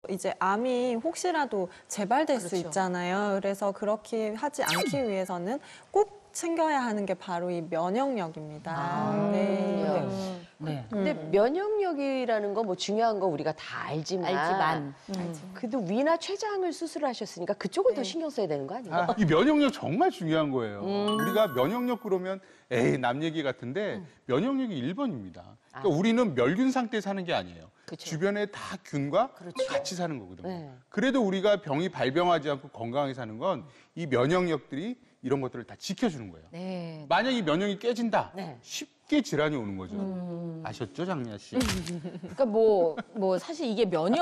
이제 암이 혹시라도 재발될 수 그렇죠. 있잖아요. 그래서 그렇게 하지 않기 위해서는 꼭 챙겨야 하는 게 바로 이 면역력입니다. 네. 네. 근데 면역력이라는 거 뭐 중요한 거 우리가 다 알지만 그래도 위나 췌장을 수술하셨으니까 그쪽을 더 신경 써야 되는 거 아니에요? 이 면역력 정말 중요한 거예요. 우리가 면역력 그러면 에이 남 얘기 같은데 면역력이 1번입니다. 그러니까 우리는 멸균 상태에 사는 게 아니에요. 그쵸. 주변에 다 균과 같이 사는 거거든요. 네. 그래도 우리가 병이 발병하지 않고 건강하게 사는 건 이 면역력들이 이런 것들을 다 지켜주는 거예요. 네. 만약 이 면역이 깨진다, 네. 쉽게 질환이 오는 거죠. 아셨죠, 장미아 씨? 그러니까 뭐 사실 이게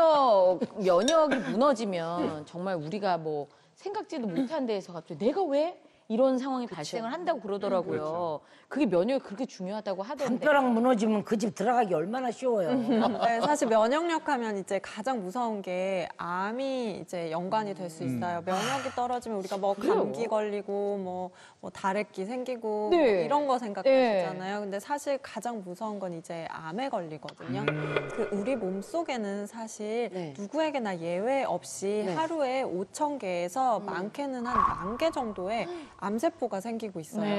면역이 무너지면 정말 우리가 뭐 생각지도 못한 데에서 갑자기 내가 왜 이런 상황이 발생을 한다고 그러더라고요. 그렇죠. 그게 면역이 그렇게 중요하다고 한 하던데. 벼락 무너지면 그 집 들어가기 얼마나 쉬워요. 네, 사실 면역력 하면 이제 가장 무서운 게 암이 이제 연관이 될 수 있어요. 면역이 떨어지면 우리가 뭐 감기 걸리고 뭐 다래끼 생기고 네. 뭐 이런 거 생각하시잖아요. 근데 사실 가장 무서운 건 이제 암에 걸리거든요. 그 우리 몸 속에는 사실 네. 누구에게나 예외 없이 하루에 5,000개에서 많게는 한 10,000개 정도의 암세포가 생기고 있어요. 네.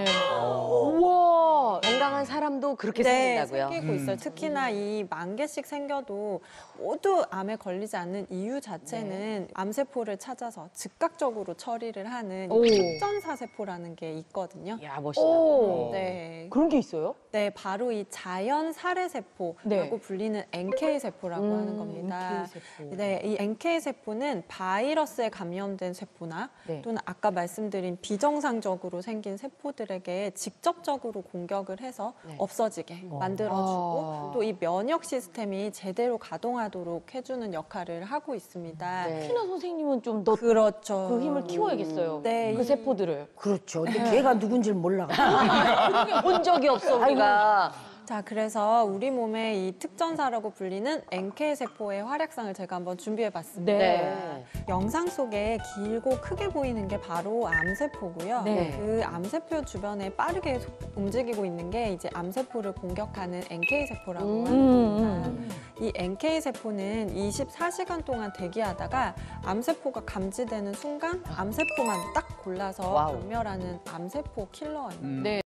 우와 건강한 사람도 그렇게 네, 생긴다고요? 생기고 있어요. 특히나 이 10,000개씩 생겨도 모두 암에 걸리지 않는 이유 자체는 암세포를 찾아서 즉각적으로 처리를 하는 오. 특전사세포라는 게 있거든요. 야 멋있다. 오. 네. 그런 게 있어요? 네, 바로 이 자연 살해세포라고 네. 불리는 NK세포라고 하는 겁니다. NK세포. 네, 이 NK세포는 바이러스에 감염된 세포나 네. 또는 아까 말씀드린 비정상적으로 생긴 세포들에게 직접적으로 공격을 해서 없어지게 만들어주고 또 이 면역 시스템이 제대로 가동하도록 해주는 역할을 하고 있습니다. 네. 피나 선생님은 좀 더 그 그렇죠. 힘을 키워야겠어요. 네, 그 세포들을. 그렇죠. 근데 걔가 누군지 몰라. 본 적이 없어 우리가. 자, 그래서 우리 몸의 이 특전사라고 불리는 NK세포의 활약상을 제가 한번 준비해봤습니다. 네. 영상 속에 길고 크게 보이는 게 바로 암세포고요. 네. 그 암세포 주변에 빠르게 움직이고 있는 게 이제 암세포를 공격하는 NK세포라고 합니다. 이 NK세포는 24시간 동안 대기하다가 암세포가 감지되는 순간 암세포만 딱 골라서 와우. 박멸하는 암세포 킬러입니다. 네.